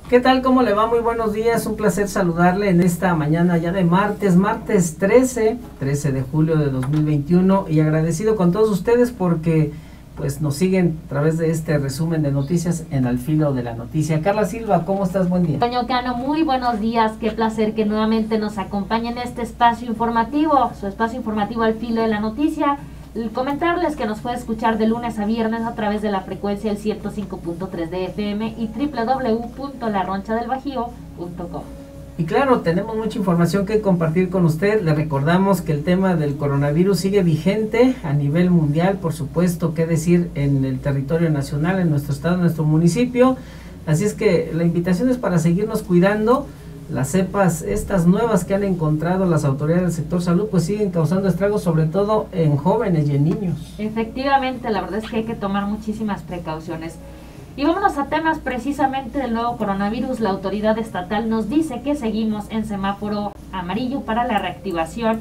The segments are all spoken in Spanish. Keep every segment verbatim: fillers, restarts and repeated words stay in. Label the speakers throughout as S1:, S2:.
S1: ¿Qué tal? ¿Cómo le va? Muy buenos días, un placer saludarle en esta mañana ya de martes, martes trece, trece de julio de dos mil veintiuno, y agradecido con todos ustedes porque pues nos siguen a través de este resumen de noticias en Al Filo de la Noticia. Carla Silva, ¿cómo estás? Buen día.
S2: Toño Cano, muy buenos días, qué placer que nuevamente nos acompañe en este espacio informativo, su espacio informativo Al Filo de la Noticia. Comentarles que nos puede escuchar de lunes a viernes a través de la frecuencia del ciento cinco punto tres de F M y doble u doble u doble u punto la roncha del bajío punto com.
S1: Y claro, tenemos mucha información que compartir con usted. Le recordamos que el tema del coronavirus sigue vigente a nivel mundial, por supuesto, qué decir en el territorio nacional, en nuestro estado, en nuestro municipio. Así es que la invitación es para seguirnos cuidando. Las cepas, estas nuevas que han encontrado las autoridades del sector salud, pues siguen causando estragos, sobre todo en jóvenes y en niños.
S2: Efectivamente, la verdad es que hay que tomar muchísimas precauciones. Y vámonos a temas precisamente del nuevo coronavirus. La autoridad estatal nos dice que seguimos en semáforo amarillo para la reactivación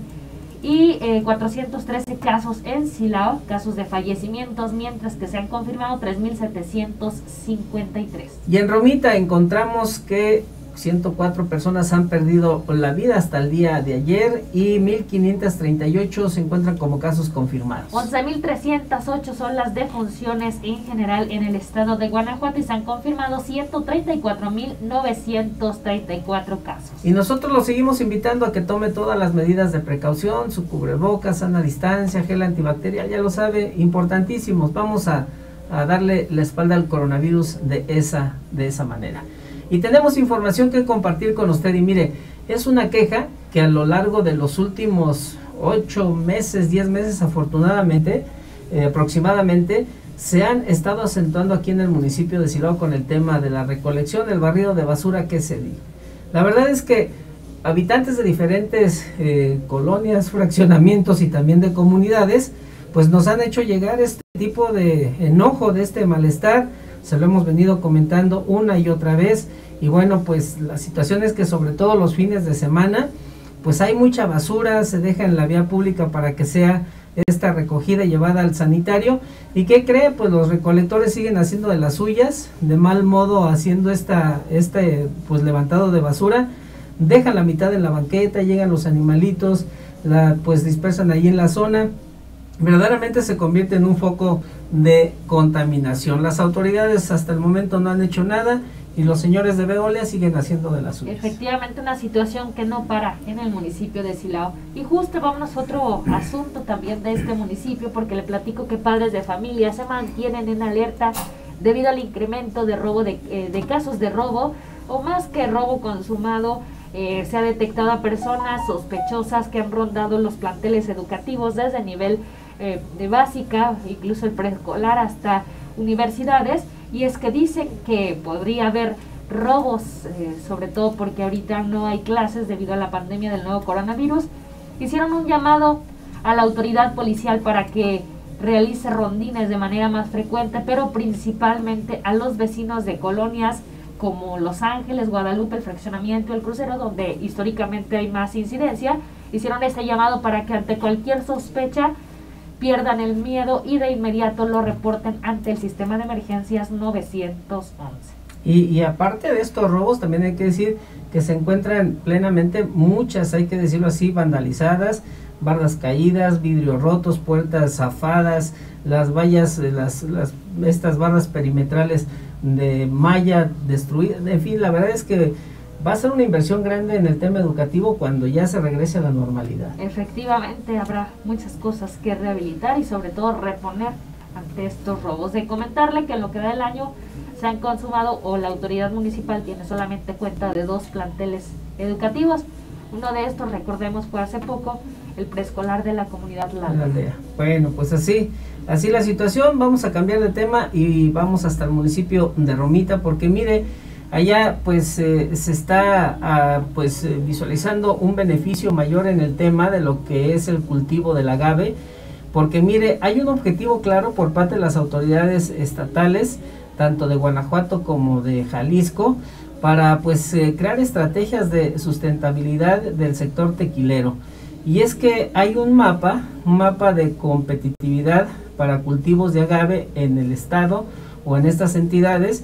S2: y eh, cuatrocientos trece casos en Silao, casos de fallecimientos, mientras que se han confirmado tres mil setecientos cincuenta y tres.
S1: Y en Romita encontramos que ciento cuatro personas han perdido la vida hasta el día de ayer y mil quinientos treinta y ocho se encuentran como casos confirmados.
S2: once mil trescientas ocho son las defunciones en general en el estado de Guanajuato y se han confirmado ciento treinta y cuatro mil novecientos treinta y cuatro casos.
S1: Y nosotros lo seguimos invitando a que tome todas las medidas de precaución, su cubrebocas, sana distancia, gel antibacterial, ya lo sabe, importantísimos. Vamos a, a darle la espalda al coronavirus de esa, de esa manera. Y tenemos información que compartir con usted, y mire, es una queja que a lo largo de los últimos ocho meses, diez meses afortunadamente, eh, aproximadamente, se han estado acentuando aquí en el municipio de Silao con el tema de la recolección, el barrido de basura que se dio. La verdad es que habitantes de diferentes eh, colonias, fraccionamientos y también de comunidades, pues nos han hecho llegar este tipo de enojo, de este malestar. Se lo hemos venido comentando una y otra vez, y bueno, pues la situación es que sobre todo los fines de semana, pues hay mucha basura, se deja en la vía pública para que sea esta recogida y llevada al sanitario. ¿Y qué cree? Pues los recolectores siguen haciendo de las suyas, de mal modo haciendo esta, este pues levantado de basura, dejan la mitad en la banqueta, llegan los animalitos, la pues dispersan ahí en la zona. Verdaderamente se convierte en un foco de contaminación. Las autoridades hasta el momento no han hecho nada y los señores de Veolia siguen haciendo de las suyas.
S2: Efectivamente, una situación que no para en el municipio de Silao. Y justo vámonos a otro asunto también de este municipio, porque le platico que padres de familia se mantienen en alerta debido al incremento de robo de, eh, de casos de robo, o más que robo consumado. Eh, se ha detectado a personas sospechosas que han rondado los planteles educativos desde el nivel eh, de básica, incluso el preescolar, hasta universidades, y es que dicen que podría haber robos, eh, sobre todo porque ahorita no hay clases debido a la pandemia del nuevo coronavirus. Hicieron un llamado a la autoridad policial para que realice rondines de manera más frecuente, pero principalmente a los vecinos de colonias como Los Ángeles, Guadalupe, el Fraccionamiento, el Crucero, donde históricamente hay más incidencia. Hicieron este llamado para que ante cualquier sospecha pierdan el miedo y de inmediato lo reporten ante el sistema de emergencias nueve once.
S1: Y, y aparte de estos robos, también hay que decir que se encuentran plenamente muchas, hay que decirlo así, vandalizadas, bardas caídas, vidrios rotos, puertas zafadas, las vallas, las, las estas barras perimetrales de malla destruida. En fin, la verdad es que va a ser una inversión grande en el tema educativo cuando ya se regrese a la normalidad.
S2: Efectivamente, habrá muchas cosas que rehabilitar y sobre todo reponer ante estos robos. De comentarle que en lo que da el año se han consumado, o la autoridad municipal tiene solamente cuenta de dos planteles educativos. Uno de estos, recordemos, fue hace poco el preescolar de la comunidad La Aldea. La Aldea.
S1: Bueno, pues así, así la situación. Vamos a cambiar de tema y vamos hasta el municipio de Romita, porque mire, allá pues eh, se está ah, pues eh, visualizando un beneficio mayor en el tema de lo que es el cultivo del agave, porque mire, hay un objetivo claro por parte de las autoridades estatales, tanto de Guanajuato como de Jalisco, para pues eh, crear estrategias de sustentabilidad del sector tequilero. Y es que hay un mapa, un mapa de competitividad para cultivos de agave en el estado o en estas entidades,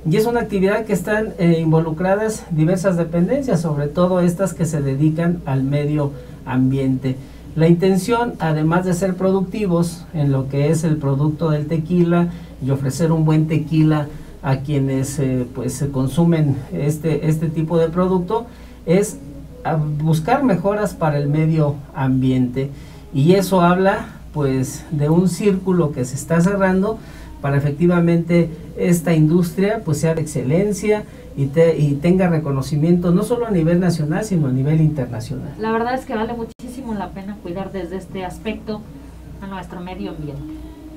S1: y es una actividad que están eh, involucradas diversas dependencias, sobre todo estas que se dedican al medio ambiente. La intención, además de ser productivos en lo que es el producto del tequila y ofrecer un buen tequila a quienes eh, pues se consumen este, este tipo de producto, es buscar mejoras para el medio ambiente, y eso habla pues de un círculo que se está cerrando para efectivamente esta industria pues sea de excelencia y, te, y tenga reconocimiento no solo a nivel nacional sino a nivel internacional.
S2: La verdad es que vale muchísimo la pena cuidar desde este aspecto a nuestro medio ambiente.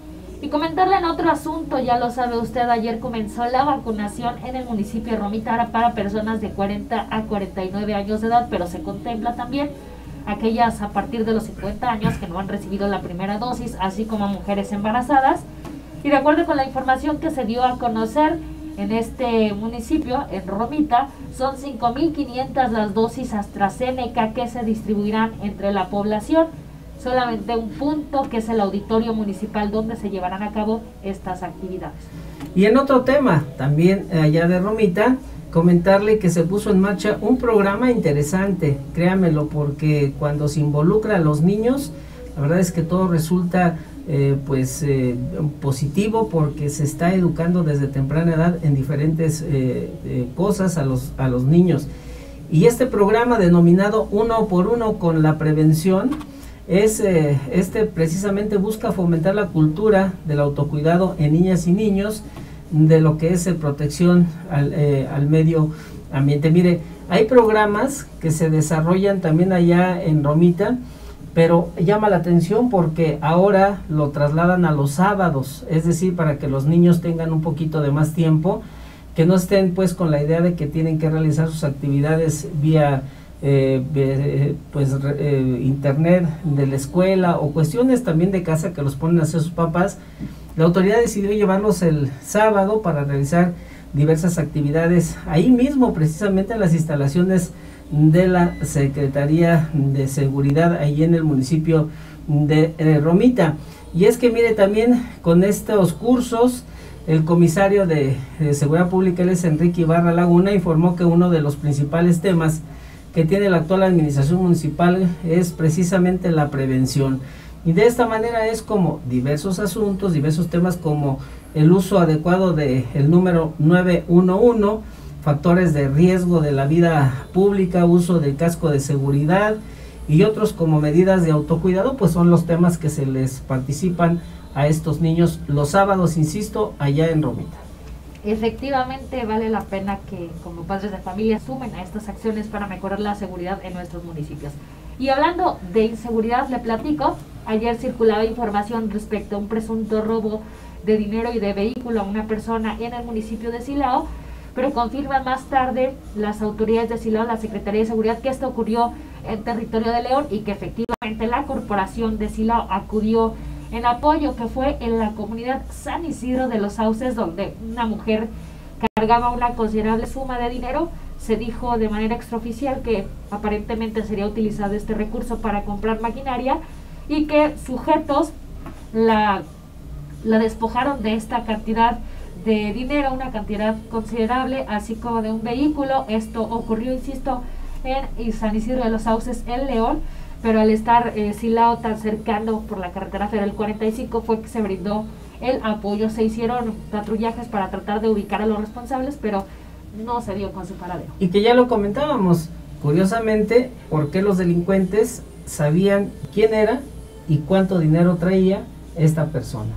S2: Y comentarle en otro asunto, ya lo sabe usted, ayer comenzó la vacunación en el municipio de Romita para personas de cuarenta a cuarenta y nueve años de edad, pero se contempla también aquellas a partir de los cincuenta años que no han recibido la primera dosis, así como a mujeres embarazadas. Y de acuerdo con la información que se dio a conocer en este municipio, en Romita, son cinco mil quinientas las dosis AstraZeneca que se distribuirán entre la población. Solamente un punto, que es el auditorio municipal donde se llevarán a cabo estas actividades.
S1: Y en otro tema, también allá de Romita, comentarle que se puso en marcha un programa interesante, créamelo, porque cuando se involucra a los niños, la verdad es que todo resulta eh, pues eh, positivo, porque se está educando desde temprana edad en diferentes eh, eh, cosas a los, a los niños. Y este programa denominado Uno por Uno con la Prevención, Es, eh, este precisamente busca fomentar la cultura del autocuidado en niñas y niños, de lo que es eh, protección al, eh, al medio ambiente. Mire, hay programas que se desarrollan también allá en Romita, pero llama la atención porque ahora lo trasladan a los sábados, es decir, para que los niños tengan un poquito de más tiempo, que no estén pues con la idea de que tienen que realizar sus actividades vía Eh, eh, pues eh, internet de la escuela o cuestiones también de casa que los ponen a hacer sus papás. La autoridad decidió llevarlos el sábado para realizar diversas actividades ahí mismo, precisamente en las instalaciones de la Secretaría de Seguridad ahí en el municipio de eh, Romita. Y es que mire, también con estos cursos, el comisario de, de Seguridad Pública, él es Enrique Ibarra Laguna, informó que uno de los principales temas que tiene la actual administración municipal es precisamente la prevención, y de esta manera es como diversos asuntos, diversos temas como el uso adecuado de el número nueve uno uno, factores de riesgo de la vida pública, uso del casco de seguridad y otros como medidas de autocuidado, pues son los temas que se les participan a estos niños los sábados, insisto, allá en Romita.
S2: Efectivamente vale la pena que como padres de familia sumen a estas acciones para mejorar la seguridad en nuestros municipios. Y hablando de inseguridad, le platico, ayer circulaba información respecto a un presunto robo de dinero y de vehículo a una persona en el municipio de Silao, pero confirman más tarde las autoridades de Silao, la Secretaría de Seguridad, que esto ocurrió en territorio de León y que efectivamente la corporación de Silao acudió en apoyo, que fue en la comunidad San Isidro de los Sauces, donde una mujer cargaba una considerable suma de dinero. Se dijo de manera extraoficial que aparentemente sería utilizado este recurso para comprar maquinaria y que sujetos la, la despojaron de esta cantidad de dinero, una cantidad considerable, así como de un vehículo. Esto ocurrió, insisto, en San Isidro de los Sauces, en León, pero al estar eh, Silao tan cercano por la carretera federal cuarenta y cinco fue que se brindó el apoyo. Se hicieron patrullajes para tratar de ubicar a los responsables, pero no se dio con su paradero.
S1: Y que ya lo comentábamos, curiosamente, por qué los delincuentes sabían quién era y cuánto dinero traía esta persona.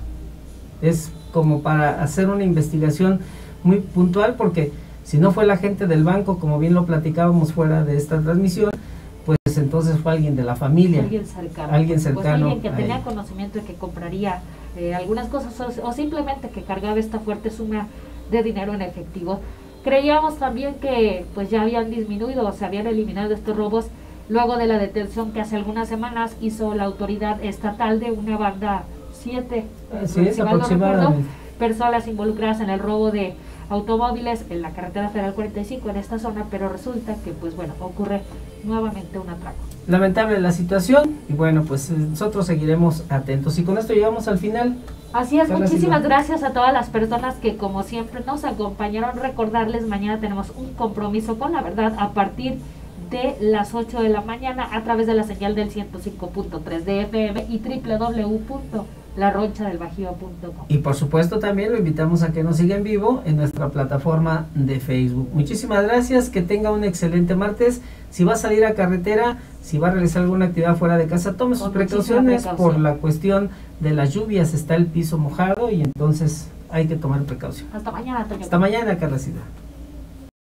S1: Es como para hacer una investigación muy puntual, porque si no fue la gente del banco, como bien lo platicábamos fuera de esta transmisión, pues entonces fue alguien de la familia.
S2: Alguien cercano.
S1: Alguien cercano.
S2: Pues alguien que tenía conocimiento de que compraría eh, algunas cosas o, o simplemente que cargaba esta fuerte suma de dinero en efectivo. Creíamos también que pues ya habían disminuido o se habían eliminado estos robos luego de la detención que hace algunas semanas hizo la autoridad estatal de una banda, siete,
S1: sí, es aproximadamente,
S2: personas involucradas en el robo de automóviles en la carretera federal cuarenta y cinco en esta zona, pero resulta que pues bueno, ocurre nuevamente un atraco.
S1: Lamentable la situación y bueno, pues nosotros seguiremos atentos. Y con esto llegamos al final
S2: Así es,
S1: Carla
S2: muchísimas
S1: Silva.
S2: gracias a todas las personas que como siempre nos acompañaron. Recordarles, mañana tenemos un compromiso con la verdad a partir de las ocho de la mañana a través de la señal del ciento cinco punto tres de F M y doble u doble u doble u punto la roncha del bajío punto com.
S1: Y por supuesto también lo invitamos a que nos siga en vivo en nuestra plataforma de Facebook. Muchísimas gracias, que tenga un excelente martes. Si va a salir a carretera, si va a realizar alguna actividad fuera de casa, tome sus
S2: Con muchísima
S1: precauciones
S2: precaución.
S1: por la cuestión de las lluvias, está el piso mojado y entonces hay que tomar precaución.
S2: Hasta mañana, Toño.
S1: Hasta mañana, Carla Silva.